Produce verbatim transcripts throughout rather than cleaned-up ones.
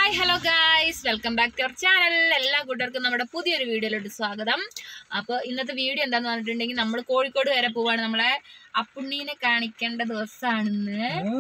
Hi hello guys, welcome back to our channel. എല്ലാ കൂട്ടർക്കും നമ്മുടെ പുതിയൊരു വീഡിയോയിലോട്ട് സ്വാഗതം. അപ്പോൾ ഇന്നത്തെ വീഡിയോ എന്താന്ന് പറഞ്ഞിട്ടുണ്ടെങ്കിൽ നമ്മൾ കോഴിക്കോട് വരെ പോവാണ്. നമ്മളെ അപ്പുണ്ണീനെ കാണിക്കേണ്ട ദിവസമാണെന്ന്.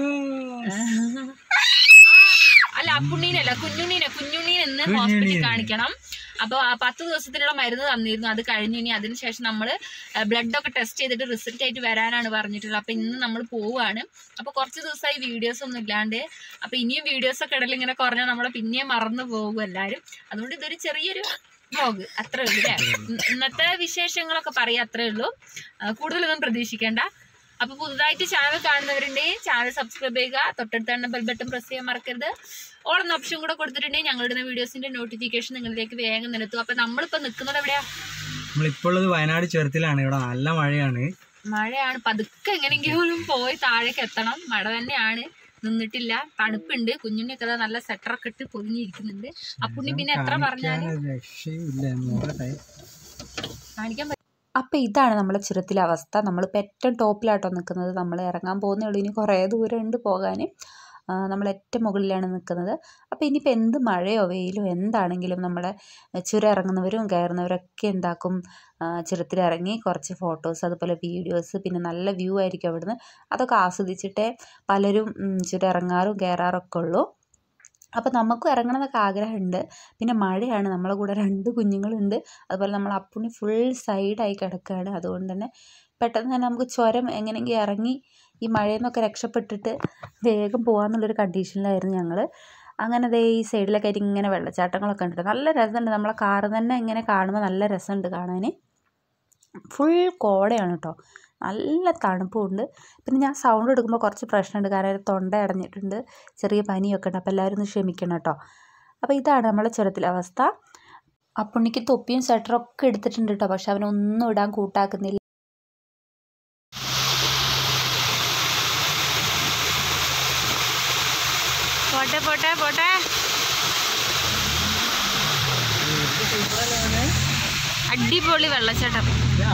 അല്ല, അപ്പുണ്ണീനല്ല, കുഞ്ഞുണ്ണീനെ കുഞ്ഞുണ്ണീനെ ഇന്ന് ഹോസ്പിറ്റലിൽ കാണിക്കണം. അപ്പോൾ ആ പത്ത് ദിവസത്തിനുള്ള മരുന്ന് തന്നിരുന്നു. അത് കഴിഞ്ഞു. ഇനി അതിനുശേഷം നമ്മൾ ബ്ലഡൊക്കെ ടെസ്റ്റ് ചെയ്തിട്ട് റിസൾട്ട് ആയിട്ട് വരാനാണ് പറഞ്ഞിട്ടുള്ളത്. അപ്പോൾ ഇന്ന് നമ്മൾ പോവുകയാണ്. അപ്പോൾ കുറച്ച് ദിവസമായി വീഡിയോസ് ഒന്നും ഇല്ലാണ്ട്. അപ്പോൾ ഇനിയും വീഡിയോസൊക്കെ ഇടയിൽ ഇങ്ങനെ കുറഞ്ഞാൽ നമ്മളെ പിന്നെയും മറന്നു പോകും എല്ലാവരും. അതുകൊണ്ട് ഇതൊരു ചെറിയൊരു വ്ലോഗ് അത്രേ ഉള്ളൂ അല്ലേ. ഇന്നത്തെ വിശേഷങ്ങളൊക്കെ പറയാം, അത്രേ ഉള്ളൂ. കൂടുതലൊന്നും പ്രതീക്ഷിക്കേണ്ട. അപ്പോൾ പുതുതായിട്ട് ചാനൽ കാണുന്നവരുണ്ടെങ്കിൽ ചാനൽ സബ്സ്ക്രൈബ് ചെയ്യുക. തൊട്ടടുത്ത് തന്നെ ബെൽ ബട്ടൺ പ്രസ് ചെയ്യാൻ മറക്കരുത്. ഓൾ എന്ന ഓപ്ഷൻ കൂടെ കൊടുത്തിട്ടുണ്ടെങ്കിൽ ഞങ്ങളുടെ വീഡിയോസിന്റെ നോട്ടിഫിക്കേഷൻ നിങ്ങളിലേക്ക് വേഗം നിലത്തും. അപ്പൊ നമ്മളിപ്പോ നിൽക്കുന്നത് എവിടെയാ? നമ്മളിപ്പോൾ ഉള്ളത് വയനാട് ചുരത്തിലാണ്. ഇവിടെ നല്ല മഴയാണ്. മഴയാണ്. പതുക്കെ എങ്ങനെയെങ്കിലും പോയി താഴേക്ക് എത്തണം. മഴ തന്നെയാണ്, നിന്നിട്ടില്ല. തണുപ്പുണ്ട്. കുഞ്ഞുണ്ണിയൊക്കെ നല്ല സെറ്ററൊക്കെ ഇട്ട് പൊതിഞ്ഞിരിക്കുന്നുണ്ട്. അപ്പുണ്ണി പിന്നെ എത്ര പറഞ്ഞാലും കാണിക്കാൻ പറ്റും. അപ്പം ഇതാണ് നമ്മളെ ചുരത്തിലെ അവസ്ഥ. നമ്മളിപ്പോൾ ഏറ്റവും ടോപ്പിലാട്ടോ നിൽക്കുന്നത്. നമ്മൾ ഇറങ്ങാൻ പോകുന്നേ ഉള്ളൂ. ഇനി കുറേ ദൂരം ഉണ്ട് പോകാൻ. നമ്മൾ ഏറ്റവും മുകളിലാണ് നിൽക്കുന്നത്. അപ്പോൾ ഇനിയിപ്പോൾ എന്ത് മഴയോ വെയിലോ എന്താണെങ്കിലും നമ്മുടെ ചുരം ഇറങ്ങുന്നവരും കയറുന്നവരൊക്കെ എന്താക്കും, ചുരത്തിലിറങ്ങി കുറച്ച് ഫോട്ടോസ് അതുപോലെ വീഡിയോസ്, പിന്നെ നല്ല വ്യൂ ആയിരിക്കും അവിടുന്ന്. അതൊക്കെ ആസ്വദിച്ചിട്ടേ പലരും ചുരം ഇറങ്ങാറും കയറാറൊക്കെ ഉള്ളൂ. അപ്പോൾ നമുക്കും ഇറങ്ങണമെന്നൊക്കെ ആഗ്രഹമുണ്ട്. പിന്നെ മഴയാണ്. നമ്മളെ കൂടെ രണ്ട് കുഞ്ഞുങ്ങളുണ്ട്. അതുപോലെ നമ്മൾ അപ്പുണ്ണി ഫുൾ സൈഡായി കിടക്കുകയാണ്. അതുകൊണ്ട് തന്നെ പെട്ടെന്ന് തന്നെ നമുക്ക് ചുരം എങ്ങനെയെങ്കിലും ഇറങ്ങി ഈ മഴയിൽ നിന്നൊക്കെ രക്ഷപ്പെട്ടിട്ട് വേഗം പോകാമെന്നുള്ളൊരു കണ്ടീഷനിലായിരുന്നു ഞങ്ങൾ. അങ്ങനെ ദേ ഈ സൈഡിലൊക്കെ ആയിട്ട് ഇങ്ങനെ വെള്ളച്ചാട്ടങ്ങളൊക്കെ ഉണ്ട്. നല്ല രസമുണ്ട്. നമ്മളെ കാറ് തന്നെ ഇങ്ങനെ കാണുമ്പോൾ നല്ല രസമുണ്ട് കാണാൻ. ഫുൾ കോടയാണ് കേട്ടോ. നല്ല തണുപ്പുണ്ട്. പിന്നെ ഞാൻ സൗണ്ട് എടുക്കുമ്പോൾ കുറച്ച് പ്രശ്നമുണ്ട്, കാരണം തൊണ്ട അടഞ്ഞിട്ടുണ്ട്, ചെറിയ പനിയൊക്കെ ഉണ്ട്. അപ്പോൾ എല്ലാവരും ഒന്ന് ക്ഷമിക്കണം കേട്ടോ. അപ്പോൾ ഇതാണ് നമ്മളെ ചുരത്തിലെ അവസ്ഥ. അപ്പുണ്ണിക്ക് തൊപ്പിയും സ്വെറ്ററും ഒക്കെ എടുത്തിട്ടുണ്ട് കേട്ടോ. പക്ഷെ അവനൊന്നും ഇടാൻ കൂട്ടാക്കുന്നില്ല. പോട്ടെ പോട്ടെ പോട്ടെ. അടിപൊളി വെള്ളച്ചാട്ടം.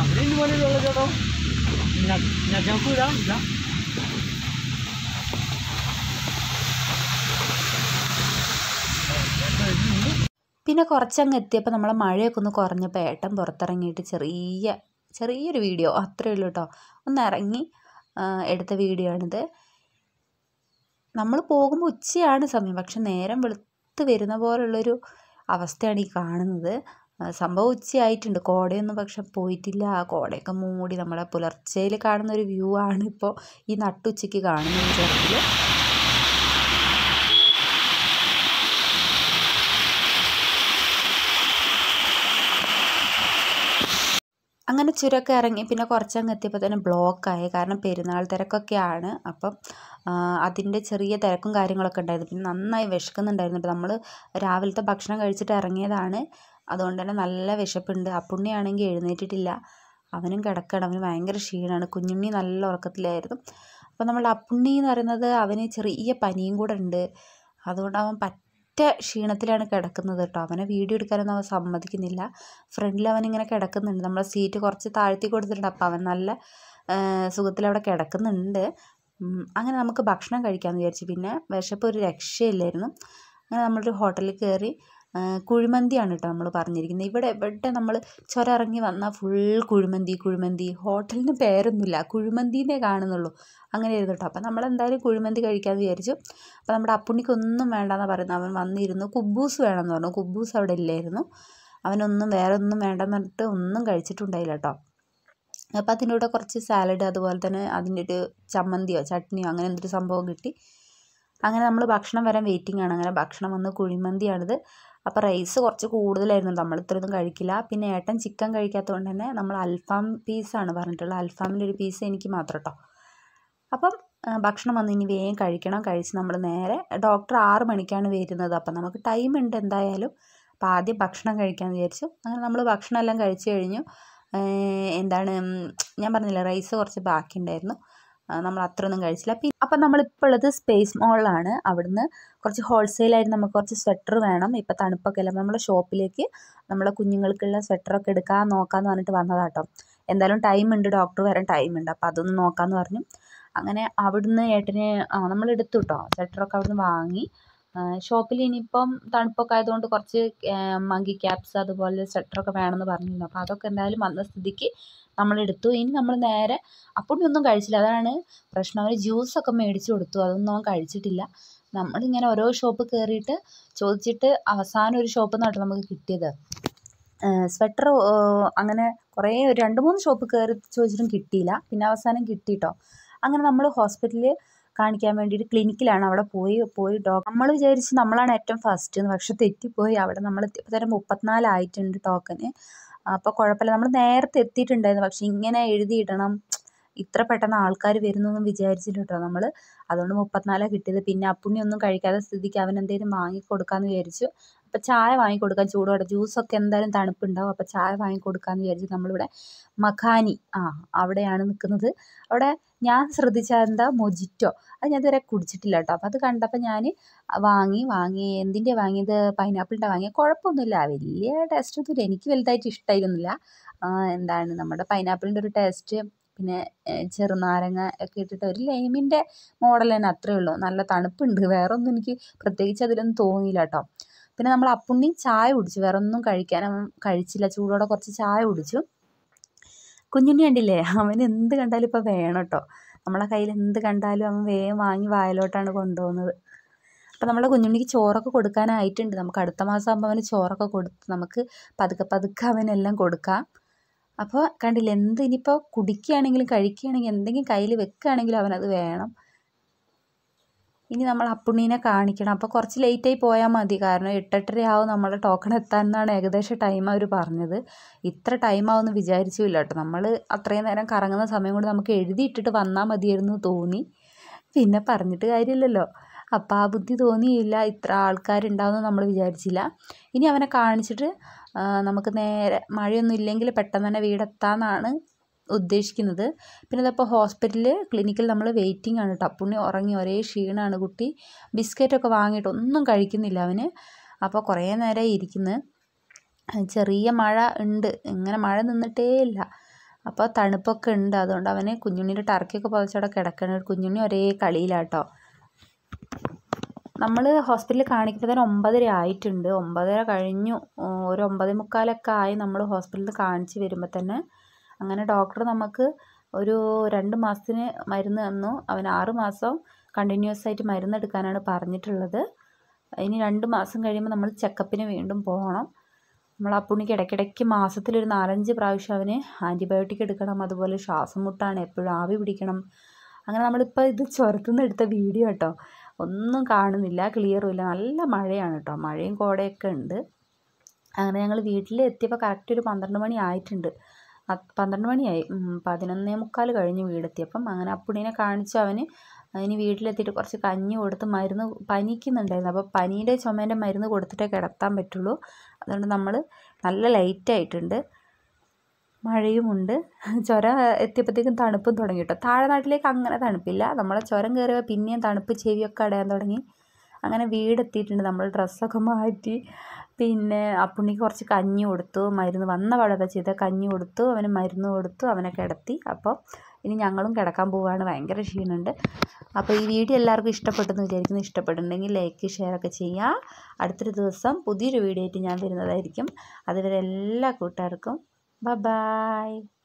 പിന്നെ കുറച്ചങ്ങ് എത്തിയപ്പോൾ നമ്മളെ മഴയൊക്കെ ഒന്ന് കുറഞ്ഞപ്പോൾ ഏട്ടൻ പുറത്തിറങ്ങിയിട്ട് ചെറിയ ചെറിയൊരു വീഡിയോ അത്രയേ ഉള്ളൂ കേട്ടോ. ഒന്ന് ഇറങ്ങി എടുത്ത വീഡിയോ ആണിത്. നമ്മൾ പോകുമ്പോൾ ഉച്ചയാണ് സമയം, പക്ഷെ നേരം വെളുത്ത് വരുന്ന പോലുള്ളൊരു അവസ്ഥയാണ് ഈ കാണുന്നത്. സംഭവം ഉച്ചയായിട്ടുണ്ട്. കോടയൊന്നും പക്ഷെ പോയിട്ടില്ല. കോടയൊക്കെ മൂടി നമ്മളെ പുലർച്ചയിൽ കാണുന്ന ഒരു വ്യൂ ആണ് ഇപ്പോൾ ഈ നട്ടുച്ചയ്ക്ക് കാണുന്നത് ചുരത്തിൽ. അങ്ങനെ ചുരമൊക്കെ ഇറങ്ങി പിന്നെ കുറച്ചങ്ങ് എത്തിയപ്പോൾ തന്നെ ബ്ലോക്കായി. കാരണം പെരുന്നാൾ തിരക്കൊക്കെയാണ്. അപ്പം അതിൻ്റെ ചെറിയ തിരക്കും കാര്യങ്ങളൊക്കെ ഉണ്ടായിരുന്നു. പിന്നെ നന്നായി വിശക്കുന്നുണ്ടായിരുന്നു. നമ്മൾ രാവിലത്തെ ഭക്ഷണം കഴിച്ചിട്ട് ഇറങ്ങിയതാണ്. അതുകൊണ്ട് തന്നെ നല്ല വിശപ്പുണ്ട്. അപ്പുണ്ണിയാണെങ്കിൽ എഴുന്നേറ്റിട്ടില്ല, അവനും കിടക്കണം. അവന് ഭയങ്കര ക്ഷീണമാണ്. കുഞ്ഞുണ്ണി നല്ല ഉറക്കത്തിലായിരുന്നു. അപ്പോൾ നമ്മളുടെ അപ്പുണ്ണി എന്ന് പറയുന്നത് അവന് ചെറിയ പനിയും കൂടെ ഉണ്ട്. അതുകൊണ്ട് അവൻ പറ്റ ക്ഷീണത്തിലാണ് കിടക്കുന്നത് കേട്ടോ. അവനെ വീഡിയോ എടുക്കാനൊന്നും അവൻ സമ്മതിക്കുന്നില്ല. ഫ്രണ്ടിൽ അവനിങ്ങനെ കിടക്കുന്നുണ്ട്. നമ്മളെ സീറ്റ് കുറച്ച് താഴ്ത്തി കൊടുത്തിട്ടുണ്ട്. അപ്പോൾ അവൻ നല്ല സുഖത്തിലവിടെ കിടക്കുന്നുണ്ട്. അങ്ങനെ നമുക്ക് ഭക്ഷണം കഴിക്കാമെന്ന് വിചാരിച്ചു. പിന്നെ വിശപ്പ് ഒരു രക്ഷയില്ലായിരുന്നു. അങ്ങനെ നമ്മളൊരു ഹോട്ടലിൽ കയറി. കുഴിമന്തിയാണ് കേട്ടോ നമ്മൾ പറഞ്ഞിരിക്കുന്നത്. ഇവിടെ എവിടെ നമ്മൾ ചുരം ഇറങ്ങി വന്നാൽ ഫുൾ കുഴിമന്തി കുഴിമന്തി. ഹോട്ടലിന് പേരൊന്നുമില്ല, കുഴിമന്തിന്നേ കാണുന്നുള്ളൂ. അങ്ങനെയായിരുന്നു കേട്ടോ. അപ്പോൾ നമ്മളെന്തായാലും കുഴിമന്തി കഴിക്കാമെന്ന് വിചാരിച്ചു. അപ്പോൾ നമ്മുടെ അപ്പുണ്ണിക്കൊന്നും വേണ്ടെന്നാണ് പറയുന്നത്. അവൻ വന്നിരുന്നു. കുബൂസ് വേണമെന്ന് പറഞ്ഞു. കുബൂസ് അവിടെ ഇല്ലായിരുന്നു. അവനൊന്നും വേറെ ഒന്നും വേണ്ടെന്ന് പറഞ്ഞിട്ട് ഒന്നും കഴിച്ചിട്ടുണ്ടായില്ല കേട്ടോ. അപ്പോൾ അതിൻ്റെ കൂടെ കുറച്ച് സാലഡ്, അതുപോലെ തന്നെ അതിൻ്റെ ഒരു ചമ്മന്തിയോ ചട്നിയോ അങ്ങനെ എന്തൊരു സംഭവം കിട്ടി. അങ്ങനെ നമ്മൾ ഭക്ഷണം വരാൻ വെയിറ്റിംഗ് ആണ്. അങ്ങനെ ഭക്ഷണം വന്ന് കുഴിമന്തിയാണിത്. അപ്പോൾ റൈസ് കുറച്ച് കൂടുതലായിരുന്നു. നമ്മൾ ഇത്രയൊന്നും കഴിക്കില്ല. പിന്നെ ഏട്ടൻ ചിക്കൻ കഴിക്കാത്തതുകൊണ്ട് തന്നെ നമ്മൾ അൽഫാം പീസാണ് പറഞ്ഞിട്ടുള്ളത്. അൽഫാമിൻ്റെ ഒരു പീസ് എനിക്ക് മാത്രം കേട്ടോ. അപ്പം ഭക്ഷണം വന്ന് ഇനി വേഗം കഴിക്കണം. കഴിച്ച് നമ്മൾ നേരെ ഡോക്ടർ ആറ് മണിക്കാണ് വരുന്നത്. അപ്പം നമുക്ക് ടൈം ഉണ്ട് എന്തായാലും. അപ്പോൾ ആദ്യം ഭക്ഷണം കഴിക്കാമെന്ന് വിചാരിച്ചു. അങ്ങനെ നമ്മൾ ഭക്ഷണം എല്ലാം കഴിച്ച് കഴിഞ്ഞു. എന്താണ് ഞാൻ പറഞ്ഞില്ല, റൈസ് കുറച്ച് ബാക്കി ഉണ്ടായിരുന്നു. നമ്മൾ അത്രയൊന്നും കഴിച്ചില്ല. പിന്നെ അപ്പം നമ്മളിപ്പോൾ ഉള്ളത് സ്പേസ് മോളിലാണ്. അവിടുന്ന് കുറച്ച് ഹോൾസെയിലായിട്ട് നമുക്ക് കുറച്ച് സ്വെറ്റർ വേണം. ഇപ്പം തണുപ്പൊക്കെ അല്ല. നമ്മളെ ഷോപ്പിലേക്ക് നമ്മളെ കുഞ്ഞുങ്ങൾക്കുള്ള സ്വെറ്ററൊക്കെ എടുക്കാൻ നോക്കാമെന്ന് പറഞ്ഞിട്ട് വന്നതാട്ടോ. എന്തായാലും ടൈം ഉണ്ട്, ഡോക്ടർ വരാൻ ടൈം ഉണ്ട്. അപ്പോൾ അതൊന്ന് നോക്കാമെന്ന് പറഞ്ഞു. അങ്ങനെ അവിടുന്ന് ഏട്ടന് നമ്മൾ എടുത്തു കേട്ടോ. സ്വെറ്ററൊക്കെ അവിടുന്ന് വാങ്ങി. ഷോപ്പിൽ ഇനിയിപ്പം തണുപ്പൊക്കെ ആയതുകൊണ്ട് കുറച്ച് മങ്കി ക്യാപ്സ് അതുപോലെ സ്വെറ്ററൊക്കെ വേണമെന്ന് പറഞ്ഞിരുന്നു. അപ്പോൾ അതൊക്കെ എന്തായാലും വന്ന സ്ഥിതിക്ക് നമ്മളെടുത്തു. ഇനി നമ്മൾ നേരെ അപ്പുണ്ണി ഒന്നും കഴിച്ചില്ല, അതാണ് പ്രശ്നം. അവർ ജ്യൂസൊക്കെ മേടിച്ച് കൊടുത്തു, അതൊന്നും അവൻ കഴിച്ചിട്ടില്ല. നമ്മളിങ്ങനെ ഓരോ ഷോപ്പ് കയറിയിട്ട് ചോദിച്ചിട്ട് അവസാനം ഒരു ഷോപ്പിൽ നിന്നാട്ടോ നമുക്ക് കിട്ടിയത്. സ്വെറ്റർ അങ്ങനെ കുറേ ഒരു രണ്ട് മൂന്ന് ഷോപ്പ് കയറി ചോദിച്ചിട്ടും കിട്ടിയില്ല. പിന്നെ അവസാനം കിട്ടിയിട്ടോ. അങ്ങനെ നമ്മൾ ഹോസ്പിറ്റലിൽ കാണിക്കാൻ വേണ്ടിയിട്ട് ക്ലിനിക്കിലാണ് അവിടെ പോയി പോയി ഡോക്ടർ നമ്മൾ വിചാരിച്ച് നമ്മളാണ് ഏറ്റവും ഫസ്റ്റ് എന്ന്, പക്ഷെ തെറ്റിപ്പോയി. അവിടെ നമ്മൾ എത്തിയപ്പോൾ തന്നെ മുപ്പത്തിനാലായിട്ടുണ്ട് ടോക്കന്. അപ്പോൾ കുഴപ്പമില്ല, നമ്മൾ നേരത്തെ എത്തിയിട്ടുണ്ടായിരുന്നു. പക്ഷെ ഇങ്ങനെ എഴുതിയിടണം, ഇത്ര പെട്ടെന്ന് ആൾക്കാർ വരുന്നൊന്നും വിചാരിച്ചില്ല കേട്ടോ നമ്മൾ. അതുകൊണ്ട് മുപ്പത്തിനാലാണ് കിട്ടിയത്. പിന്നെ അപ്പുണ്ണി ഒന്നും കഴിക്കാത്ത സ്ഥിതിക്ക് അവൻ എന്തെങ്കിലും വാങ്ങിക്കൊടുക്കാമെന്ന് വിചാരിച്ചു. അപ്പോൾ ചായ വാങ്ങിക്കൊടുക്കാൻ, ചൂടോടെ ജ്യൂസൊക്കെ എന്തായാലും തണുപ്പുണ്ടാവും. അപ്പോൾ ചായ വാങ്ങിക്കൊടുക്കാമെന്ന് വിചാരിച്ചു നമ്മളിവിടെ മഖാനി ആ അവിടെയാണ് നിൽക്കുന്നത്. അവിടെ ഞാൻ ശ്രദ്ധിച്ചാൽ എന്താ മൊജിറ്റോ, അത് ഞാൻ ഇതുവരെ കുടിച്ചിട്ടില്ല കേട്ടോ. അപ്പോൾ അത് കണ്ടപ്പോൾ ഞാൻ വാങ്ങി വാങ്ങി എന്തിൻ്റെ വാങ്ങിയത്, പൈനാപ്പിളിൻ്റെ വാങ്ങിയത്. കുഴപ്പമൊന്നുമില്ല, വലിയ ടേസ്റ്റ് ഒന്നുമില്ല, എനിക്ക് വലുതായിട്ട് ഇഷ്ടമായിരുന്നില്ല. എന്താണ് നമ്മുടെ പൈനാപ്പിളിൻ്റെ ഒരു ടേസ്റ്റ്, പിന്നെ ചെറുനാരങ്ങ ഒക്കെ ഇട്ടിട്ട് ഒരു ലൈമിൻ്റെ മോഡൽ തന്നെ, അത്രയേ ഉള്ളൂ. നല്ല തണുപ്പുണ്ട്, വേറെ ഒന്നും എനിക്ക് പ്രത്യേകിച്ച് അതിലൊന്നും തോന്നിയില്ല കേട്ടോ. പിന്നെ നമ്മൾ അപ്പുണ്ണി ചായ കുടിച്ചു, വേറെ ഒന്നും കഴിക്കാൻ അവൻ കഴിച്ചില്ല. ചൂടോടെ കുറച്ച് ചായ കുടിച്ചു. കുഞ്ഞുണ്ണി കണ്ടില്ലേ, അവൻ എന്ത് കണ്ടാലും ഇപ്പോൾ വേണം കേട്ടോ. നമ്മളെ കയ്യിൽ എന്ത് കണ്ടാലും അവൻ വേഗം വാങ്ങി വായിലോട്ടാണ് കൊണ്ടുപോകുന്നത്. അപ്പോൾ നമ്മളെ കുഞ്ഞുണ്ണിക്ക് ചോറൊക്കെ കൊടുക്കാനായിട്ടുണ്ട്. നമുക്ക് അടുത്ത മാസം ആകുമ്പോൾ അവന് ചോറൊക്കെ കൊടുത്ത് നമുക്ക് പതുക്കെ പതുക്കെ അവനെല്ലാം കൊടുക്കാം. അപ്പോൾ കണ്ടില്ലേ, എന്ത് ഇനിയിപ്പോൾ കുടിക്കുകയാണെങ്കിലും കഴിക്കുകയാണെങ്കിലും എന്തെങ്കിലും കയ്യിൽ വെക്കുകയാണെങ്കിലും അവനത് വേണം. ഇനി നമ്മൾ അപ്പുണ്ണീനെ കാണിക്കണം. അപ്പോൾ കുറച്ച് ലേറ്റായി പോയാൽ മതി, കാരണം എട്ടെട്ടരയാവും നമ്മളെ ടോക്കൺ എത്താൻ എന്നാണ് ഏകദേശം ടൈം അവർ പറഞ്ഞത്. ഇത്ര ടൈം ആവുമെന്ന് വിചാരിച്ചില്ല കേട്ടോ. നമ്മൾ അത്രയും നേരം കറങ്ങുന്ന സമയം കൊണ്ട് നമുക്ക് എഴുതിയിട്ടിട്ട് വന്നാൽ മതിയായിരുന്നു തോന്നി. പിന്നെ പറഞ്ഞിട്ട് കാര്യമില്ലല്ലോ, അപ്പോൾ ആ ബുദ്ധി തോന്നിയില്ല. ഇത്ര ആൾക്കാരുണ്ടാവുമെന്ന് നമ്മൾ വിചാരിച്ചില്ല. ഇനി അവനെ കാണിച്ചിട്ട് നമുക്ക് നേരെ മഴയൊന്നും ഇല്ലെങ്കിൽ പെട്ടെന്ന് തന്നെ വീടെത്താമെന്നാണ് ഉദ്ദേശിക്കുന്നത്. പിന്നെ ഇതപ്പോൾ ഹോസ്പിറ്റലിൽ ക്ലിനിക്കിൽ നമ്മൾ വെയിറ്റിംഗ് ആണ് കേട്ടോ. അപ്പുണ്ണി ഉറങ്ങി, ഒരേ ക്ഷീണമാണ് കുട്ടി. ബിസ്ക്കറ്റൊക്കെ വാങ്ങിയിട്ട് ഒന്നും കഴിക്കുന്നില്ല അവന്. അപ്പോൾ കുറേ നേരമായി ഇരിക്കുന്നത്. ചെറിയ മഴ ഉണ്ട്, ഇങ്ങനെ മഴ നിന്നിട്ടേ ഇല്ല. അപ്പോൾ തണുപ്പൊക്കെ ഉണ്ട്, അതുകൊണ്ട് അവന് കുഞ്ഞുണ്ണിയുടെ ടർക്കിയൊക്കെ പുതച്ചവിടെ കിടക്കണം. കുഞ്ഞുണ്ണി ഒരേ കളിയിലാട്ടോ. നമ്മൾ ഹോസ്പിറ്റലിൽ കാണിക്കുമ്പോൾ തന്നെ ഒമ്പതര ആയിട്ടുണ്ട്. ഒമ്പതര കഴിഞ്ഞു, ഒരു ഒമ്പതേ മുക്കാലൊക്കെ ആയി നമ്മൾ ഹോസ്പിറ്റലിൽ കാണിച്ച് വരുമ്പോൾ തന്നെ. അങ്ങനെ ഡോക്ടർ നമുക്ക് ഒരു രണ്ട് മാസത്തിന് മരുന്ന് തന്നു. അവൻ ആറ് മാസം കണ്ടിന്യൂസ് ആയിട്ട് മരുന്ന് എടുക്കാനാണ് പറഞ്ഞിട്ടുള്ളത്. ഇനി രണ്ട് മാസം കഴിയുമ്പോൾ നമ്മൾ ചെക്കപ്പിന് വീണ്ടും പോകണം. നമ്മൾ അപ്പുണ്ണിക്ക് ഇടയ്ക്കിടയ്ക്ക് മാസത്തിലൊരു നാലഞ്ച് പ്രാവശ്യം അവന് ആൻറ്റിബയോട്ടിക് എടുക്കണം. അതുപോലെ ശ്വാസം മുട്ടാണ്, എപ്പോഴും ആവി പിടിക്കണം. അങ്ങനെ നമ്മളിപ്പോൾ ഇത് ചുരത്തുനിന്ന് എടുത്ത വീഡിയോ കേട്ടോ, ഒന്നും കാണുന്നില്ല, ക്ലിയറും ഇല്ല, നല്ല മഴയാണ് കേട്ടോ. മഴയും കോടയൊക്കെ ഉണ്ട്. അങ്ങനെ ഞങ്ങൾ വീട്ടിൽ എത്തിയപ്പോൾ കറക്റ്റ് ഒരു പന്ത്രണ്ട് മണി ആയിട്ടുണ്ട്. പന്ത്രണ്ട് മണിയായി, പതിനൊന്നേ മുക്കാൽ കഴിഞ്ഞ് വീടെത്തിയപ്പം. അങ്ങനെ അപ്പുണ്ണീനെ കാണിച്ചു. അവന് ഇനി വീട്ടിലെത്തിയിട്ട് കുറച്ച് കഞ്ഞി കൊടുത്ത് മരുന്ന്, പനിക്കുന്നുണ്ടായിരുന്നു. അപ്പോൾ പനീൻ്റെ ചുമേൻ്റെ മരുന്ന് കൊടുത്തിട്ടേ കിടത്താൻ പറ്റുള്ളൂ. അതുകൊണ്ട് നമ്മൾ നല്ല ലൈറ്റായിട്ടുണ്ട്, മഴയുമുണ്ട്. ചുരം എത്തിയപ്പോഴത്തേക്കും തണുപ്പും തുടങ്ങി കേട്ടോ. താഴെ നാട്ടിലേക്ക് അങ്ങനെ തണുപ്പില്ല, നമ്മളെ ചുരം കയറിയപ്പോൾ പിന്നെയും തണുപ്പ് ചെവിയൊക്കെ അടയാൻ തുടങ്ങി. അങ്ങനെ വീടെത്തിയിട്ടുണ്ട്. നമ്മൾ ഡ്രസ്സൊക്കെ മാറ്റി പിന്നെ അപ്പുണ്ണിക്ക് കുറച്ച് കഞ്ഞി കൊടുത്തു, മരുന്ന് വന്ന പാടെ ചെയ്ത കഞ്ഞി കൊടുത്തു, അവന് മരുന്ന് കൊടുത്തു, അവനെ കിടത്തി. അപ്പോൾ ഇനി ഞങ്ങളും കിടക്കാൻ പോവുകയാണ്, ഭയങ്കര ക്ഷീണമുണ്ട്. അപ്പോൾ ഈ വീഡിയോ എല്ലാവർക്കും ഇഷ്ടപ്പെട്ടെന്ന് വിചാരിക്കുന്നു. ഇഷ്ടപ്പെട്ടിട്ടുണ്ടെങ്കിൽ ലൈക്ക് ഷെയർ ഒക്കെ ചെയ്യുക. അടുത്തൊരു ദിവസം പുതിയൊരു വീഡിയോ ആയിട്ട് ഞാൻ വരുന്നതായിരിക്കും. അതുവരെ എല്ലാ കൂട്ടുകാർക്കും ബൈ ബൈ.